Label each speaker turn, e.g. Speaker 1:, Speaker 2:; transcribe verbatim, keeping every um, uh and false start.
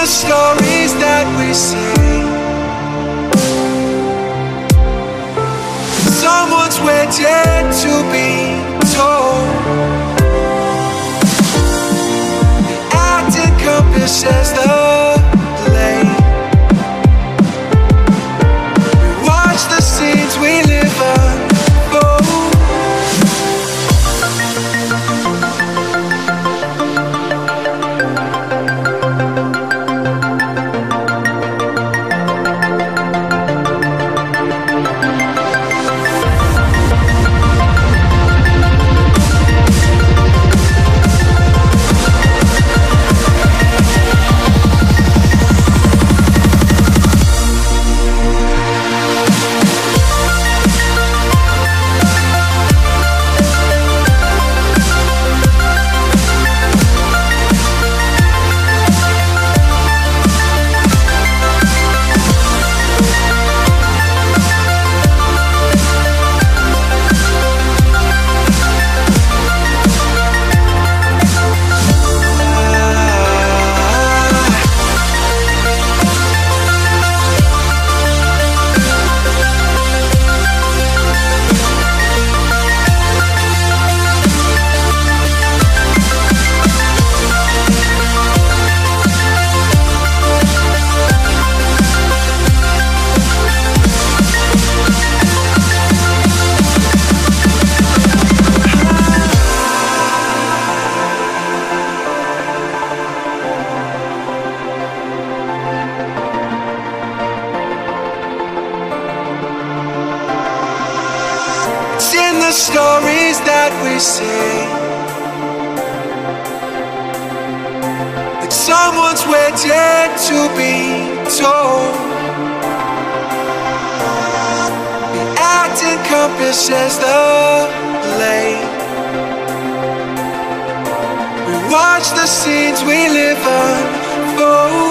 Speaker 1: the stories that we sing. Someone's waiting to be told. The acting encompasses the lane. We watch the scenes we live unfold. The stories that we sing, like someone's waiting to be told. The act encompasses the lane. We watch the scenes we live unfold.